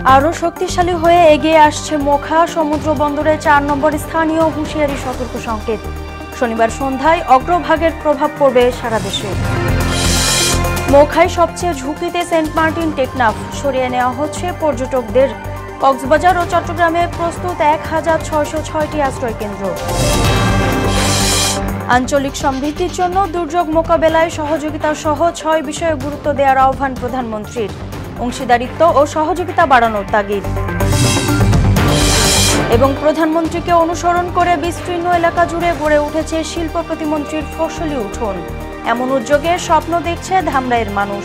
আরও শক্তিশালী হয়ে এগিয়ে আসছে মোখা সমুদ্র বন্দরে ৪ নম্বর স্থানীয় হুঁশিয়ারি সতর্ক সংকেত। শনিবার সন্ধ্যায় অগ্রভাগের প্রভাব পড়বে সারা দেশে। মোখায় সবচেয়ে ঝুঁকিতে সেন্ট মার্টিন টেকনাফ, সরিয়ে নেওয়া হচ্ছে পর্যটকদের। কক্সবাজার ও চট্টগ্রামে প্রস্তুত ১,৬০৬টি আশ্রয় কেন্দ্র। আঞ্চলিক সমৃদ্ধির জন্য দুর্যোগ মোকাবেলায় সহযোগিতা সহ ৬ বিষয়ে গুরুত্ব দেওয়ার আহ্বান প্রধানমন্ত্রীর। অংশীদারিত্ব ও সহযোগিতা বাড়ানোর তাগিদ। এবং প্রধানমন্ত্রীকে অনুসরণ করে বিস্তীর্ণ এলাকা জুড়ে গড়ে উঠেছে শিল্প প্রতিমন্ত্রীর ফসলি উঠোন। এমন উদ্যোগের স্বপ্ন দেখছে ধামরাইয়ের মানুষ।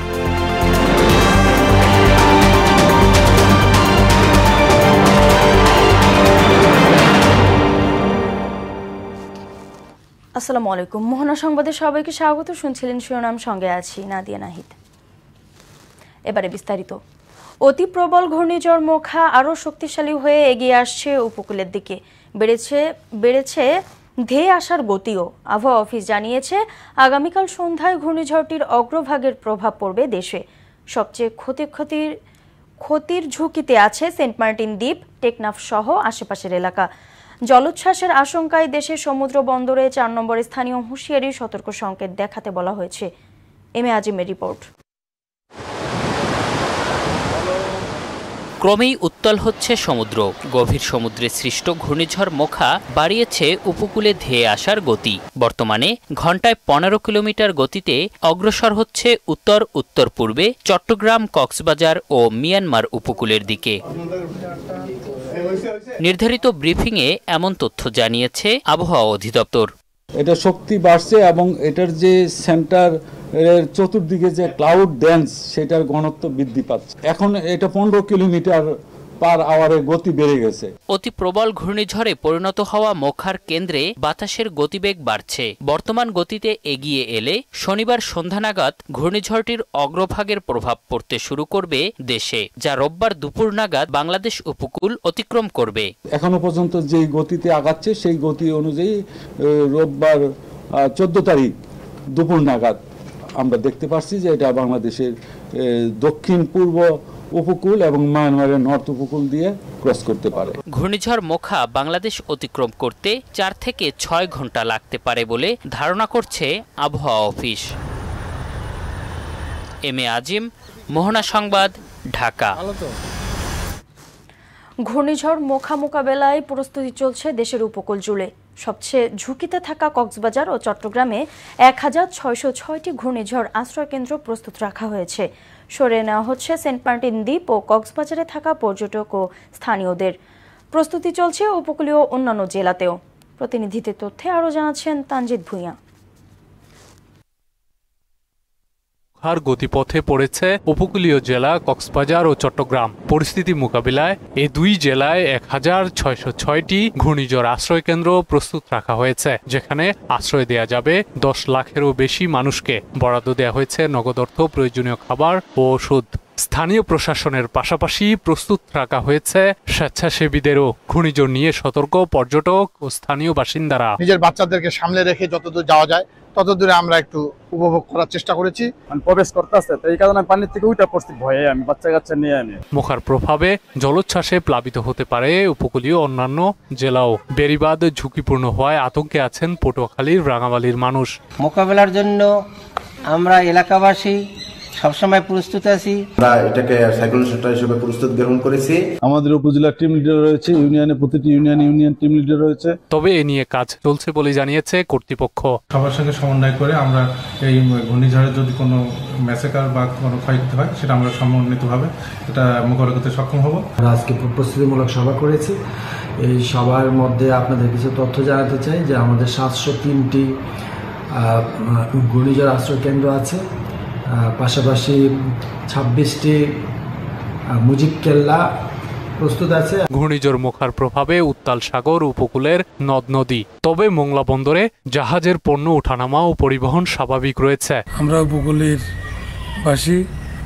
আসসালামু আলাইকুম। মোহনা সংবাদে সবাইকে স্বাগত। শুনছিলেন শিরোনাম, সঙ্গে আছি নাদিয়া নাহিদ। এবারে বিস্তারিত। অতি প্রবল ঘূর্ণিঝড় মোখা আরও শক্তিশালী হয়ে এগিয়ে আসছে উপকূলের দিকে। বেড়েছে ধেয়ে আসার গতিও। আবহাওয়া অফিস জানিয়েছে, আগামীকাল সন্ধ্যায় ঘূর্ণিঝড়টির অগ্রভাগের প্রভাব পড়বে দেশে। সবচেয়ে ক্ষতির ঝুঁকিতে আছে সেন্ট মার্টিন দ্বীপ, টেকনাফ সহ আশেপাশের এলাকা। জলোচ্ছ্বাসের আশঙ্কায় দেশের সমুদ্র বন্দরে ৪ নম্বর স্থানীয় হুঁশিয়ারি সতর্ক সংকেত দেখাতে বলা হয়েছে। আজিমের রিপোর্ট। ক্রমেই উত্তাল হচ্ছে সমুদ্র। গভীর সমুদ্রে সৃষ্ট ঘূর্ণিঝড় মোখা বাড়িয়েছে উপকূলে ধেয়ে আসার গতি। বর্তমানে ঘন্টায় ১৫ কিলোমিটার গতিতে অগ্রসর হচ্ছে উত্তর উত্তর পূর্বে চট্টগ্রাম, কক্সবাজার ও মিয়ানমার উপকূলের দিকে। নির্ধারিত ব্রিফিংয়ে এমন তথ্য জানিয়েছে আবহাওয়া অধিদপ্তর। এটা শক্তি বাড়ছে এবং এটার যে সেন্টার এর চতুর্দিকে যে ক্লাউড ড্যান্স, সেটার ঘনত্ব বৃদ্ধি পাচ্ছে। এখন এটা ১৫ কিলোমিটার পার আওয়ারে গতি বেড়ে গেছে। অতি প্রবল ঘূর্ণিঝড়ে পরিণত হওয়া মোখার কেন্দ্রে বাতাসের গতিবেগ বাড়ছে। বর্তমান গতিতে এগিয়ে এলে শনিবার সন্ধ্যা নাগাদ ঘূর্ণিঝড়টির অগ্রভাগের প্রভাব পড়তে শুরু করবে দেশে, যা রোববার দুপুর নাগাদ বাংলাদেশ উপকূল অতিক্রম করবে। এখনো পর্যন্ত যেই গতিতে আগাচ্ছে সেই গতি অনুযায়ী রোববার ১৪ তারিখ দুপুর নাগাদ আমরা দেখতে পাচ্ছি যে এটা বাংলাদেশের দক্ষিণ পূর্ব উপকূল এবং মায়ানমারের নর্থ উপকূল দিয়ে ক্রস করতে পারে। ঘূর্ণিঝড় মোখা বাংলাদেশ অতিক্রম করতে ৪ থেকে ৬ ঘন্টা লাগতে পারে বলে ধারণা করছে আবহাওয়া অফিস। আজিম, মোহনা সংবাদ, ঢাকা। ঘূর্ণিঝড় মোখা মোকাবেলায় প্রস্তুতি চলছে দেশের উপকূল জুড়ে। সবচেয়ে ঝুঁকিতে থাকা কক্সবাজার ও চট্টগ্রামে ১,৬০৬টি ঘূর্ণিঝড় আশ্রয়কেন্দ্র প্রস্তুত রাখা হয়েছে। সরিয়ে নেওয়া হচ্ছে সেন্ট মার্টিন দ্বীপ ও কক্সবাজারে থাকা পর্যটক ও স্থানীয়দের। প্রস্তুতি চলছে উপকূলীয় অন্যান্য জেলাতেও। প্রতিনিধিদের তথ্যে আরও জানাচ্ছেন তানজিদ ভুঁইয়া। মোখার গতিপথে পড়েছে উপকূলীয় জেলা কক্সবাজার ও চট্টগ্রাম। পরিস্থিতি মোকাবিলায় এই দুই জেলায় ১,৬০৬টি ঘূর্ণিঝড় আশ্রয় কেন্দ্র প্রস্তুত রাখা হয়েছে, যেখানে আশ্রয় দেয়া যাবে ১০ লাখেরও বেশি মানুষকে। বরাদ্দ দেওয়া হয়েছে নগদ অর্থ, প্রয়োজনীয় খাবার ও ওষুধ। স্থানীয় প্রশাসনের পাশাপাশি প্রস্তুত রাখা হয়েছে স্বেচ্ছাসেবীদেরও। ঘূর্ণিঝড় নিয়ে সতর্ক পর্যটক ও স্থানীয় বাসিন্দারা। নিজের বাচ্চাদেরকে সামনে রেখে যতদূর যাওয়া যায় ততদূরে আমরা একটু উপভোগ করার চেষ্টা করেছি। প্রবেশ করতেছে, তো এই কারণে পানির থেকে উঠে পড়ছি ভয়ে, আমি বাচ্চা কাচ্চা নিয়ে আনি। মোখার প্রভাবে জলোচ্ছ্বাসে প্লাবিত হতে পারে উপকূলীয় অন্যান্য জেলাও। বেড়িবাঁধ ঝুঁকিপূর্ণ হওয়ায় আতঙ্কে আছেন পটুয়াখালীর রাঙামালির মানুষ। মোকাবেলার জন্য আমরা এলাকাবাসী সবসময় প্রস্তুত আছি। আমরা এটাকে সাইক্লোন শেল্টার হিসেবে প্রস্তুত গ্রহণ করেছি। আমাদের উপজেলা টিম লিডার রয়েছে, ইউনিয়নে প্রতিটি ইউনিয়ন টিম লিডার রয়েছে। তবে এ নিয়ে কাজ চলছে বলে জানিয়েছে কর্তৃপক্ষ। সবার সঙ্গে সমন্বয় করে আমরা এই ঘূর্ণিঝড়ে যদি কোনো ম্যাসেকার বা কোনো ক্ষয়ক্ষতি হয় সেটা আমরা সমন্বিতভাবে এটা মোকাবিলা করতে সক্ষম হব। আমরা আজকে প্রস্তুতিমূলক সভা করেছি। এই সভার মধ্যে আপনাদের কিছু তথ্য জানাতে চাই যে আমাদের ৭০৩টি ঘূর্ণিঝড় আশ্রয় কেন্দ্র আছে, পাশাপাশি ২৬টি মুজিব কেল্লা প্রস্তুত আছে। ঘূর্ণিঝড় মোখার প্রভাবে উত্তাল সাগর উপকূলের নদ নদী। তবে মোংলা বন্দরে জাহাজের পণ্য ওঠানামা ও পরিবহন স্বাভাবিক রয়েছে। আমরা উপকূলের বাসী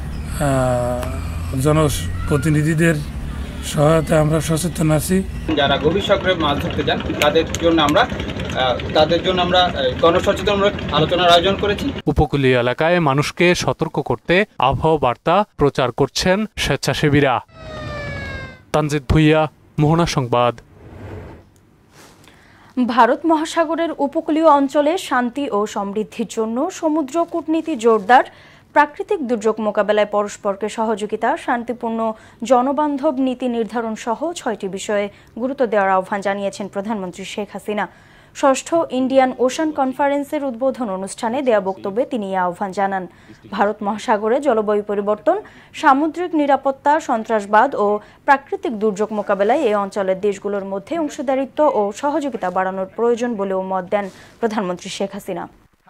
জনপ্রতিনিধিদের সহায়তায় আমরা সচেতন আছি। যারা গভীর সাগরে মাছ ধরতে যান তাদের জন্য আমরা গণসচেতনমূলক আলোচনার আয়োজন করেছি। উপকূলীয় এলাকায় মানুষকে সতর্ক করতে আবহাওয়া বার্তা প্রচার করছেন স্বেচ্ছাসেবীরা। তানজিদ ভুইয়া, মোহনা সংবাদ। ভারত মহাসাগরের উপকূলীয় অঞ্চলে শান্তি ও সমৃদ্ধির জন্য সমুদ্র কূটনীতি জোরদার, প্রাকৃতিক দুর্যোগ মোকাবেলায় পরস্পরকে সহযোগিতা, শান্তিপূর্ণ জনবান্ধব নীতি নির্ধারণ সহ 6টি বিষয়ে গুরুত্ব দেওয়ার আহ্বান জানিয়েছেন প্রধানমন্ত্রী শেখ হাসিনা। ষষ্ঠ ইন্ডিয়ান ওশান কনফারেন্সের উদ্বোধন অনুষ্ঠানে দেয়া বক্তব্যে তিনি এই আহ্বান জানান। ভারত মহাসাগরে জলবায়ু পরিবর্তন, সামুদ্রিক নিরাপত্তা, সন্ত্রাসবাদ ও প্রাকৃতিক দুর্যোগ মোকাবেলায় এই অঞ্চলের দেশগুলোর মধ্যে অংশীদারিত্ব ও সহযোগিতা বাড়ানোর প্রয়োজন বলেও মত দেন প্রধানমন্ত্রী শেখ হাসিনা।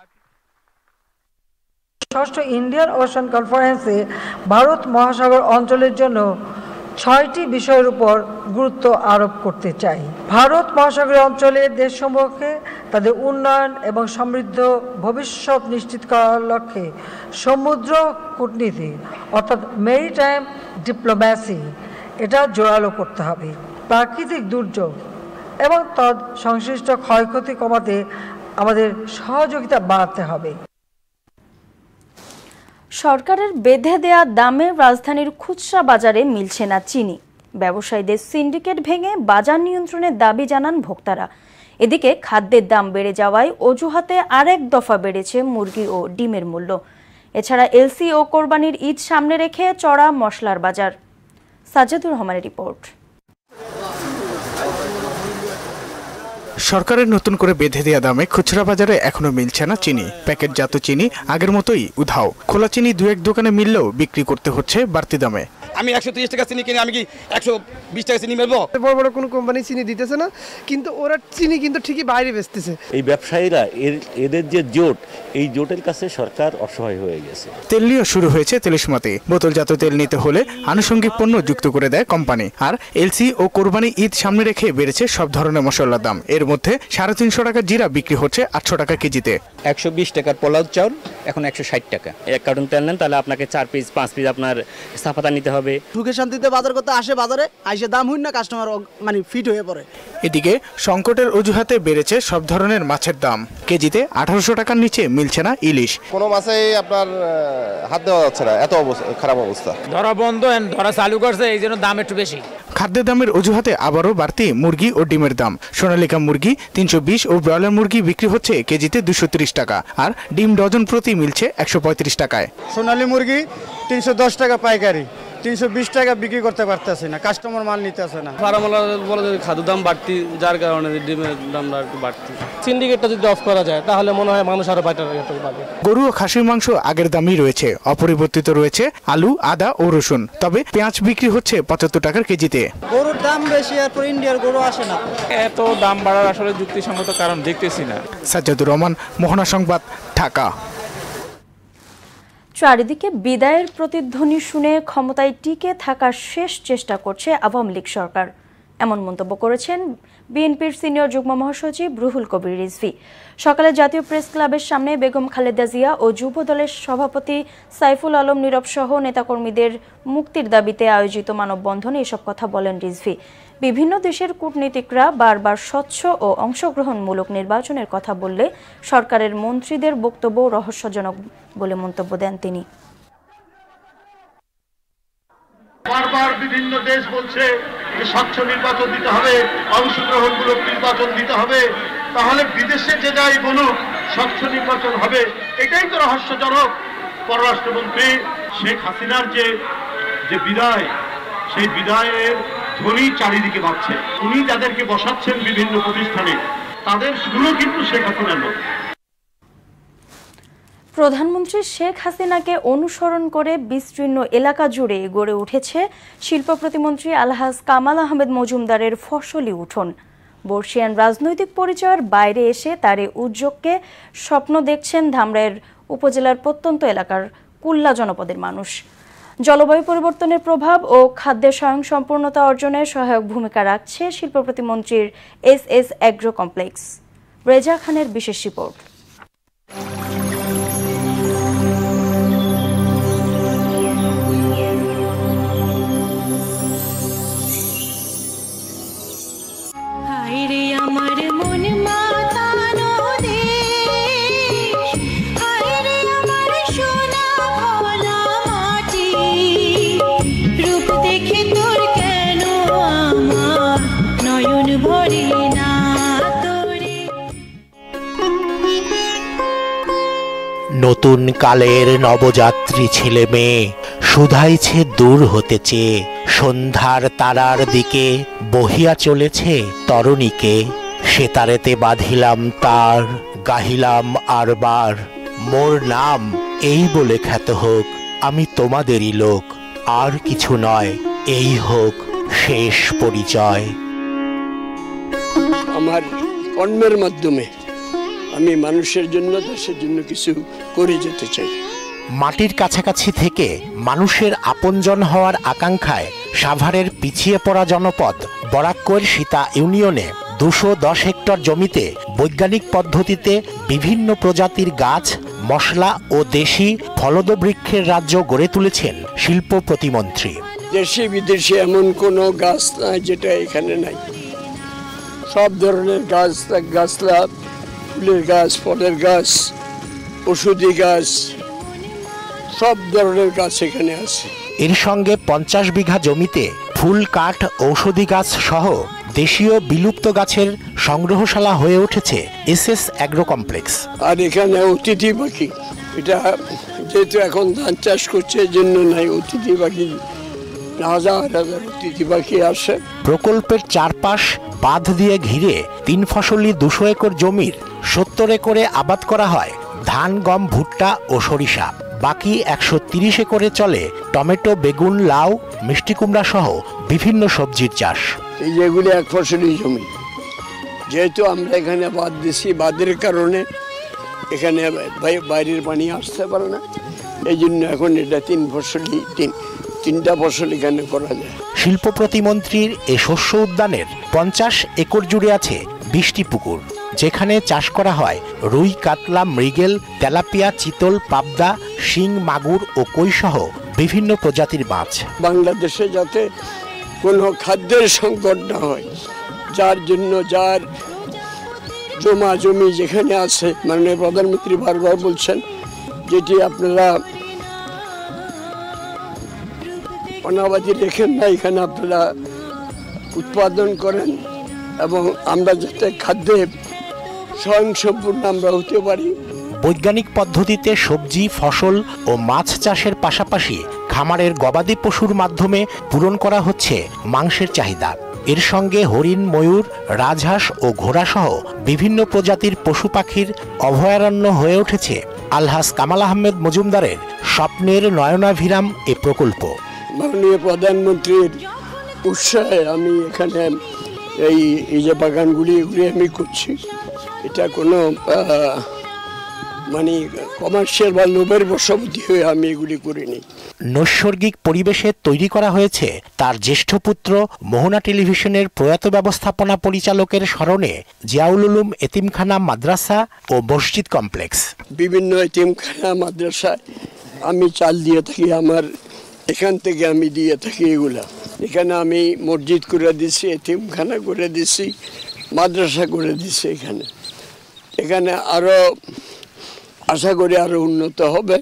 ষষ্ঠ ইন্ডিয়ান ওশান কনফারেন্সে ভারত মহাসাগর অঞ্চলের জন্য 6টি বিষয়ের উপর গুরুত্ব আরোপ করতে চাই। ভারত মহাসাগর অঞ্চলের দেশসমূহকে তাদের উন্নয়ন এবং সমৃদ্ধ ভবিষ্যৎ নিশ্চিত করার লক্ষ্যে সমুদ্র কূটনীতি অর্থাৎ মেরিটাইম ডিপ্লোম্যাসি এটা জোরালো করতে হবে। প্রাকৃতিক দুর্যোগ এবং তদ সংশ্লিষ্ট ক্ষয়ক্ষতি কমাতে আমাদের সহযোগিতা বাড়াতে হবে। সরকারের বেঁধে দেয়া দামে রাজধানীর খুচরা বাজারে মিলছে না চিনি। ব্যবসায়ীদের সিন্ডিকেট ভেঙে বাজার নিয়ন্ত্রণের দাবি জানান ভোক্তারা। এদিকে খাদ্যের দাম বেড়ে যাওয়ায় অজুহাতে আরেক দফা বেড়েছে মুরগি ও ডিমের মূল্য। এছাড়া এলসি ও কোরবানির ঈদ সামনে রেখে চড়া মশলার বাজার। সাজ্জাদুর রহমানের রিপোর্ট। সরকারের নতুন করে বেঁধে দেওয়া দামে খুচরা বাজারে এখনো মিলছে না চিনি। প্যাকেটজাত চিনি আগের মতোই উধাও। খোলা চিনি 2-1 দোকানে মিললেও বিক্রি করতে হচ্ছে বাড়তি দামে। আমি 130 টাকা চিনি কিনে আমি কি 120 টাকা চিনি মেলবো? বড় বড় কোনো কোম্পানি চিনি দিতেছে না, কিন্তু ওরা চিনি কিন্তু ঠিকই বাইরে বেচতেছে। এই ব্যবসায়ীরা এদের যে জোট, এই জোটের কাছে সরকার অসহায় হয়ে গেছে। তেল নিয়ে শুরু হয়েছে তেলিশমাতি। বোতলজাত তেল নিতে হলে আনুষঙ্গিক পণ্য যুক্ত করে দেয় কোম্পানি। আর এলসি ও কোরবানি ঈদ সামনে রেখে বেড়েছে সব ধরনের মশলার দাম। এর মধ্যে 350 টাকার জিরা বিক্রি হচ্ছে 800 টাকা কেজিতে। 120 টাকার পোলাও চাউল এখন 160 টাকা। 1 কার্টন তেল নেন তাহলে আপনাকে 4 পিস 5 পিস আপনার সাফাতা নিতে হবে। সুখে শান্তিতে বাজার করতে আসে, বাজারে আইসে দাম হই না, কাস্টমার মানে ফিট হয়ে পড়ে। এদিকে সংকটের অজুহাতে বেড়েছে সব ধরনের মাছের দাম। কেজিতে 1800 টাকার নিচে মিলছে না ইলিশ। কোনো মাছে আপনার হাত দেওয়া যাচ্ছে না, এত খারাপ অবস্থা। ধরা বন্ধ, ধরা চালু করছে, এই জন্য দাম একটু বেশি। খাদ্যের দামের অজুহাতে আবারও বাড়তি মুরগি ও ডিমের দাম। সোনালিকা মুরগি 320 ও ব্রয়লার মুরগি বিক্রি হচ্ছে কেজিতে 230 টাকা, আর ডিম ডজন প্রতি মিলছে 135 টাকায়। সোনালী মুরগি 310 টাকা পাইকারি, 320 টাকা বিক্রি করতে পারতেছে না, কাস্টমার মাল নিতে আসে না। ফার্মালা বলে যে খাদ্য দাম বাড়তি, যার কারণে ডিমের দামটা একটু বাড়তি। সিন্ডিকেটটা যদি অফ করা যায় তাহলে মনে হয় মানুষ আরো বেটার পাবে। গরু ও খাসির মাংস আগের দামই রয়েছে, অপরিবর্তিত রয়েছে আলু, আদা ও রসুন। তবে পেঁয়াজ বিক্রি হচ্ছে 75 টাকার কেজিতে। গরুর দাম বেশি, আর ইন্ডিয়ার গরু আসে না। এত দাম বাড়ার আসলে যুক্তিসঙ্গত কারণ দেখতেছি না। সাজ্জাদুর রহমান, মোহনা সংবাদ, ঢাকা। চারিদিকে বিদায়ের প্রতিধ্বনি শুনে ক্ষমতায় টিকে থাকার শেষ চেষ্টা করছে আওয়ামী লীগ সরকার, এমন মন্তব্য করেছেন বিএনপির সিনিয়র যুগ্ম মহাসচিব রুহুল কবির রিজভী। সকালে জাতীয় প্রেস ক্লাবের সামনে বেগম খালেদা জিয়া ও যুব দলের সভাপতি সাইফুল আলম নীরব সহ নেতাকর্মীদের মুক্তির দাবিতে আয়োজিত মানববন্ধনে এসব কথা বলেন রিজভী। বিভিন্ন দেশের কূটনীতিকরা বারবার স্বচ্ছ ও অংশগ্রহণমূলক নির্বাচনের কথা বললে সরকারের মন্ত্রীদের বক্তব্য রহস্যজনক বলে মন্তব্য দেন তিনি। বারবার বিভিন্ন দেশ বলছে যে স্বচ্ছ নির্বাচন দিতে হবে, অংশগ্রহণমূলক নির্বাচন দিতে হবে, তাহলে বিদেশে যে যাই বলুক স্বচ্ছ নির্বাচন হবে। এটাই তো রহস্যজনক। পররাষ্ট্রমন্ত্রী শেখ হাসিনার যে বিদায়, সেই বিদায়ের ধ্বনি চারিদিকে বাজছে। উনি যাদেরকে বসাচ্ছেন বিভিন্ন প্রতিষ্ঠানে, তাদের শুরু কিন্তু শেখ হাসিনার নয়। প্রধানমন্ত্রী শেখ হাসিনাকে অনুসরণ করে বিস্তীর্ণ এলাকা জুড়ে গড়ে উঠেছে শিল্প প্রতিমন্ত্রী আলহাজ কামাল আহমেদ মজুমদারের ফসলি উঠোন। বর্ষিয়ান রাজনৈতিক পরিচয়ের বাইরে এসে তার এই উদ্যোগকে স্বপ্ন দেখছেন ধামরাইয়ের উপজেলার প্রত্যন্ত এলাকার কুল্লা জনপদের মানুষ। জলবায়ু পরিবর্তনের প্রভাব ও খাদ্যের স্বয়ংসম্পূর্ণতা অর্জনে সহায়ক ভূমিকা রাখছে শিল্প প্রতিমন্ত্রীর এস অ্যাগ্রো কমপ্লেক্স। রেজা খানের বিশেষ রিপোর্ট। নতুন কালের নবযাত্রী ছেলে মেয়ে শুধাইছে দূর হতে চেয়ে, সন্ধ্যার তারার দিকে বহিয়া চলেছে তরণীকে। সেতারেতে বাঁধিলাম তার, গাহিলাম আরবার, মোর নাম এই বলে খ্যাত হোক, আমি তোমাদেরই লোক, আর কিছু নয়, এই হোক শেষ পরিচয়। আমার কর্মের মাধ্যমে আমি মানুষের জন্য, দেশের জন্য কিছু করে যেতে চাই। মাটির কাছাকাছি থেকে মানুষের আপনজন হওয়ার আকাঙ্ক্ষায় সাভারের পিছিয়ে পড়া জনপদ বরাক্কর সীতা ইউনিয়নে 210 হেক্টর জমিতে বৈজ্ঞানিক পদ্ধতিতে বিভিন্ন প্রজাতির গাছ, মশলা ও দেশি ফলদ বৃক্ষের রাজ্য গড়ে তুলেছেন শিল্প প্রতিমন্ত্রী। দেশি বিদেশি এমন কোনো গাছ নাই যেটা এখানে নাই। সব ধরনের গাছ, গাছলা, ফুলের গাছ, ফলের গাছ, ওষুধি গাছ, সব ধরনের গাছ এখানে আছে। এর সঙ্গে 50 বিঘা জমিতে ফুল, কাঠ, ঔষধি গাছ সহ দেশীয় বিলুপ্ত গাছের সংগ্রহশালা হয়ে উঠেছে এসএস অ্যাগ্রো কমপ্লেক্স। আর এখানে অতিথি পাখি, এটা যেহেতু এখন ধান চাষ করছে এই জন্য নাই, অতিথি পাখি হাজার হাজার অতিথি পাখি আসে। প্রকল্পের চারপাশ বাঁধ দিয়ে ঘিরে 3 ফসলি 200 একর জমির 70 একরে আবাদ করা হয় ধান, গম, ভুট্টা ও সরিষা। বাকি 130 একরে চলে টমেটো, বেগুন, লাউ, মিষ্টি কুমড়া সহ বিভিন্ন সবজির চাষ। এই যেগুলি 1 ফসলি জমি, যেহেতু আমরা এখানে বাঁধ দিছি, বাঁধের কারণে এখানে বাইরের পানি আসতে পারে না, এই জন্য এখন এটা 3টা ফসল এখানে করা যায়। শিল্প প্রতিমন্ত্রীর এ শস্য উদ্যানের 50 একর জুড়ে আছে 20টি পুকুর, যেখানে চাষ করা হয় রুই, কাতলা, মৃগেল, তেলাপিয়া, চিতল, পাবদা, শিং, মাগুর ও কই সহ বিভিন্ন প্রজাতির মাছ। বাংলাদেশে যাতে কোনো খাদ্যের সংকট না হয়, যার জন্য যার জমা জমি যেখানে আছে, মাননীয় প্রধানমন্ত্রী বারবার বলছেন যেটি আপনারা অনাবাদি রেখেন না, এখানে আপনারা উৎপাদন করেন এবং আমরা যাতে খাদ্যে স্বয়ংসম্পূর্ণ আমরা হতে পারি। বৈজ্ঞানিক পদ্ধতিতে সবজি, ফসল ও মাছ চাষের পাশাপাশি খামারের গবাদি পশুর মাধ্যমে পূরণ করা হচ্ছে মাংসের চাহিদা। এর সঙ্গে হরিণ, ময়ূর, রাজহাঁস ও ঘোড়া সহ বিভিন্ন প্রজাতির পশু পাখির অভয়ারণ্য হয়ে উঠেছে আলহাজ কামাল আহমেদ মজুমদারের স্বপ্নের নয়নাভিরাম এ প্রকল্প। মাননীয় প্রধানমন্ত্রীর উৎসাহে আমি এখানে এই যে বাগানগুলি এগুলি আমি করছি, এটা কোনো মানে কমার্শিয়াল বা লোভের বশবর্তী হয়ে আমি এগুলি করিনি। নৈসর্গিক পরিবেশে তৈরি করা হয়েছে তার জ্যেষ্ঠ পুত্র মোহনা টেলিভিশনের প্রয়াত ব্যবস্থাপনা পরিচালকের স্মরণে জিয়াউল উলুম এতিমখানা মাদ্রাসা ও মসজিদ কমপ্লেক্স। বিভিন্ন এতিমখানা মাদ্রাসায় আমি চাল দিয়ে থাকি, আমার এখান থেকে আমি দিয়ে থাকি এগুলা। এখানে আমি মসজিদ করে দিছি, এতিমখানা করে দিছি, মাদ্রাসা করে দিছি। এখানে আরো আশা করি আরো উন্নত হবে।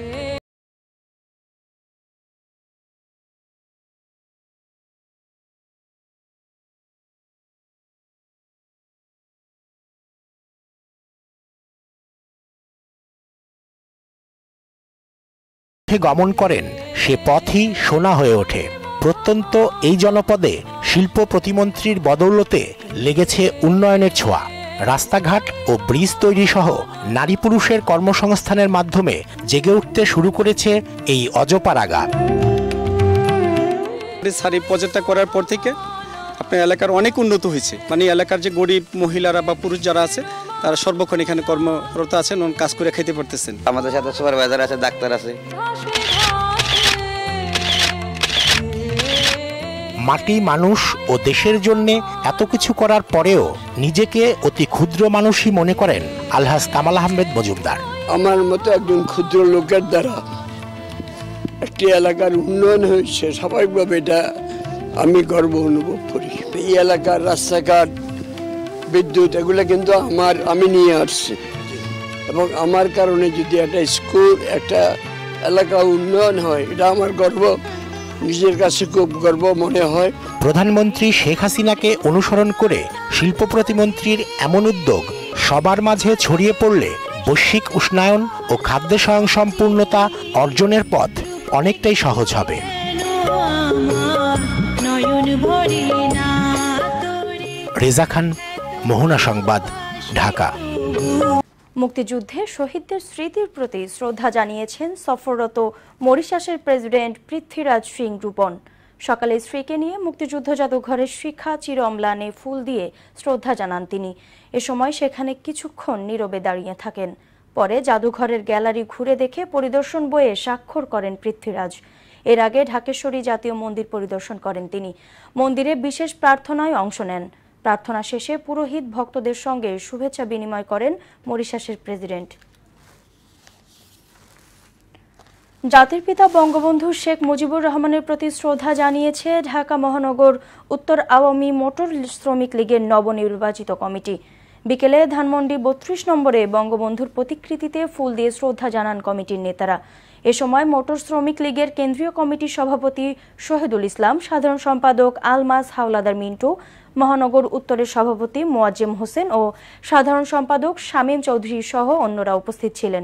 গমন করেন সে পথই সোনা হয়ে ওঠে। প্রত্যন্ত এই জনপদে শিল্প প্রতিমন্ত্রীর বদৌলতে লেগেছে উন্নয়নের ছোঁয়া। রাস্তাঘাট ও ব্রিজ তৈরি সহ নারী পুরুষের কর্মসংস্থানের মাধ্যমে জেগে উঠতে শুরু করেছে এই অজপাড়াগা। সারি প্রজেক্টটা করার পর থেকে আপনার এলাকার অনেক উন্নত হয়েছে। মানে এলাকার যে গরিব মহিলারা বা পুরুষ যারা আছে তারা সর্বক্ষণ এখানে কর্মরত আছেন, কাজ করে খেতে পারতেছেন। আমাদের সাথে সুপারভাইজার আছে, ডাক্তার আছে। মাটি, মানুষ ও দেশের জন্য এত কিছু করার পরেও নিজেকে অতি ক্ষুদ্র মানুষই মনে করেন আলহাজ কামাল আহমেদ মজুমদার। আমার মতো একজন ক্ষুদ্র লোকের দ্বারা একটি এলাকার উন্নয়ন হয়েছে, স্বাভাবিকভাবে এটা আমি গর্ব অনুভব করি। এই এলাকার রাস্তাঘাট, বিদ্যুৎ এগুলো কিন্তু আমি নিয়ে আসছি, এবং আমার কারণে যদি একটা স্কুল, একটা এলাকা উন্নয়ন হয়, এটা আমার গর্ব, নিজের কাছে খুব গর্ব মনে হয়। প্রধানমন্ত্রী শেখ হাসিনাকে অনুসরণ করে শিল্প প্রতিমন্ত্রীর এমন উদ্যোগ সবার মাঝে ছড়িয়ে পড়লে বৈশ্বিক উষ্ণায়ন ও খাদ্য স্বয়ংসম্পূর্ণতা অর্জনের পথ অনেকটাই সহজ হবে। রেজা খান, মোহনা সংবাদ, ঢাকা। মুক্তিযুদ্ধে শহীদদের স্মৃতির প্রতি শ্রদ্ধা জানিয়েছেন সফররত মরিশাসের প্রেসিডেন্ট পৃথ্বীরাজ সিং রূপন। সকালে স্ত্রীকে নিয়ে মুক্তিযুদ্ধ জাদুঘরের শিখা চির অম্লানে ফুল দিয়ে শ্রদ্ধা জানান তিনি। এ সময় সেখানে কিছুক্ষণ নীরবে দাঁড়িয়ে থাকেন। পরে জাদুঘরের গ্যালারি ঘুরে দেখে পরিদর্শন বইয়ে স্বাক্ষর করেন পৃথ্বীরাজ। এর আগে ঢাকেশ্বরী জাতীয় মন্দির পরিদর্শন করেন তিনি। মন্দিরে বিশেষ প্রার্থনায় অংশ নেন। প্রার্থনা শেষে পুরোহিত ভক্তদের সঙ্গে শুভেচ্ছা বিনিময় করেন মরিশাসের প্রেসিডেন্ট। জাতির পিতা বঙ্গবন্ধু শেখ মুজিবুর রহমানের প্রতি শ্রদ্ধা জানিয়েছে ঢাকা মহানগর উত্তর আওয়ামী মোটর শ্রমিক লীগের নবনির্বাচিত কমিটি। বিকেলে ধানমন্ডি ৩২ নম্বরে বঙ্গবন্ধুর প্রতিকৃতিতে ফুল দিয়ে শ্রদ্ধা জানান কমিটির নেতারা। এ সময় মোটর শ্রমিক লীগের কেন্দ্রীয় কমিটির সভাপতি শহীদুল ইসলাম, সাধারণ সম্পাদক আলমাস হাওলাদার মিন্টু, মহানগর উত্তরের সভাপতি মোয়াজ্জেম হোসেন ও সাধারণ সম্পাদক শামীম চৌধুরী সহ অন্যরা উপস্থিত ছিলেন।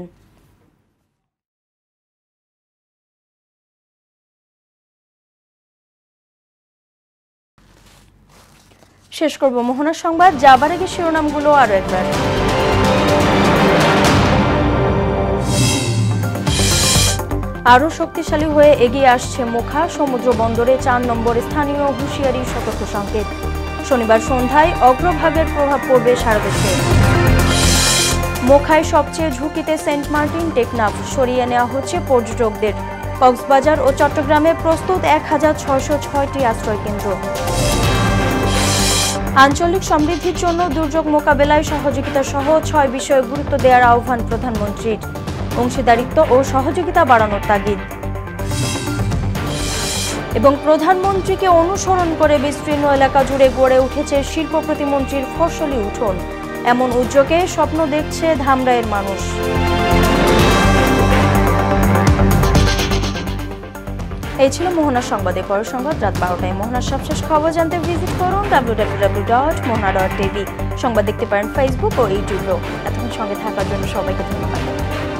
শেষ করব মোহনা সংবাদ, যাবার আগে শিরোনামগুলো আরো একবার। আরও শক্তিশালী হয়ে এগিয়ে আসছে মোখা, সমুদ্র বন্দরে ৪ নম্বর স্থানীয় হুঁশিয়ারি সতর্ক সংকেত। শনিবার সন্ধ্যায় অগ্রভাগের প্রভাব পড়বে সারা দেশে। মোখায় সবচেয়ে ঝুঁকিতে সেন্ট মার্টিন, টেকনাফ, সরিয়ে নেওয়া হচ্ছে পর্যটকদের। কক্সবাজার ও চট্টগ্রামে প্রস্তুত ১,৬০৬টি আশ্রয় কেন্দ্র। আঞ্চলিক সমৃদ্ধির জন্য দুর্যোগ মোকাবেলায় সহযোগিতা সহ ৬ বিষয়ে গুরুত্ব দেওয়ার আহ্বান প্রধানমন্ত্রীর। অংশীদারিত্ব ও সহযোগিতা বাড়ানোর তাগিদ। এবং প্রধানমন্ত্রীকে অনুসরণ করে বিস্তীর্ণ এলাকা জুড়ে গড়ে উঠেছে শিল্প প্রতিমন্ত্রীর ফসলি উঠোন। এমন উদ্যোগে স্বপ্ন দেখছে ধামরাইয়ের মানুষ। এই ছিল মোহনা সংবাদে। পরের সংবাদ রাত ১২টায়। মোহনার সবশেষ খবর জানতে ভিজিট করুন www.mohona.tv। সংবাদ দেখতে পারেন ফেসবুক ও ইউটিউবেও। এতক্ষণ সঙ্গে থাকার জন্য সবাইকে ধন্যবাদ।